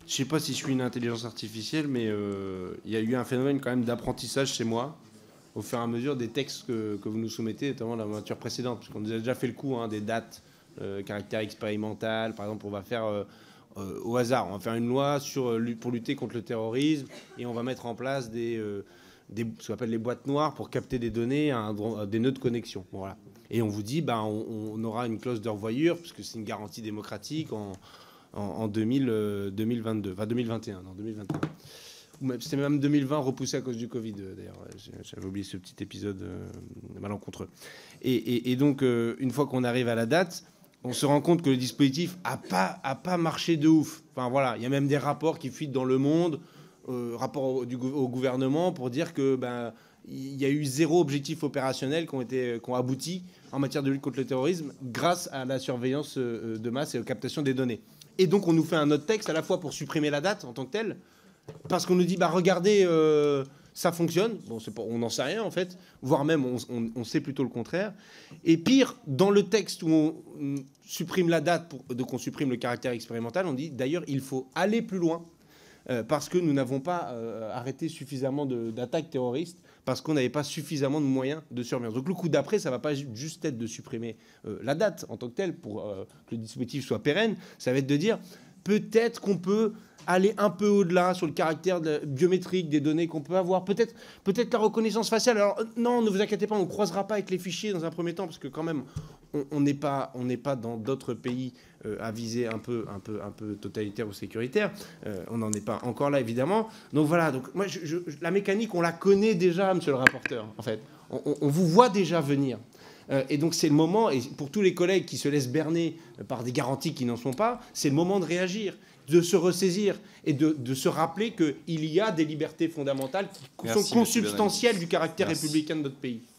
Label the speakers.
Speaker 1: Je sais pas si je suis une intelligence artificielle, mais il y a eu un phénomène quand même d'apprentissage chez moi, au fur et à mesure des textes que vous nous soumettez, notamment la voiture précédente, parce qu'on nous a déjà fait le coup des dates, caractère expérimental. Par exemple, on va faire au hasard, on va faire une loi pour lutter contre le terrorisme, et on va mettre en place ce qu'on appelle les boîtes noires pour capter des données à des nœuds de connexion. Voilà. Et on vous dit, on aura une clause de revoyure, parce que c'est une garantie démocratique en 2022, enfin 2021, non 2021. C'était même 2020 repoussé à cause du Covid, d'ailleurs. J'avais oublié ce petit épisode malencontreux. Et donc, une fois qu'on arrive à la date, on se rend compte que le dispositif a pas marché de ouf. Enfin voilà, il y a même des rapports qui fuitent dans le monde, rapports au gouvernement, pour dire que il y a eu 0 objectif opérationnel qui ont abouti en matière de lutte contre le terrorisme grâce à la surveillance de masse et aux captations des données. Et donc on nous fait un autre texte à la fois pour supprimer la date en tant que telle, parce qu'on nous dit, regardez, ça fonctionne. Bon, on n'en sait rien, en fait. Voire même, on sait plutôt le contraire. Et pire, dans le texte où on supprime la date, donc on supprime le caractère expérimental, on dit, d'ailleurs, il faut aller plus loin, parce que nous n'avons pas arrêté suffisamment d'attaques terroristes, parce qu'on n'avait pas suffisamment de moyens de surveillance. Donc le coup d'après, ça ne va pas juste être de supprimer la date en tant que telle, pour que le dispositif soit pérenne. Ça va être de dire, peut-être qu'on peut aller un peu au-delà sur le caractère biométrique des données qu'on peut avoir. Peut-être la reconnaissance faciale. Alors non, ne vous inquiétez pas, on ne croisera pas avec les fichiers dans un premier temps, parce que quand même, on n'est pas dans d'autres pays à viser un peu totalitaire ou sécuritaire. On n'en est pas encore là, évidemment. Donc voilà, donc, moi, la mécanique, on la connaît déjà, monsieur le rapporteur, en fait. On vous voit déjà venir. Et donc c'est le moment, et pour tous les collègues qui se laissent berner par des garanties qui n'en sont pas, c'est le moment de réagir, de se ressaisir et de se rappeler qu'il y a des libertés fondamentales qui sont consubstantielles du caractère républicain de notre pays.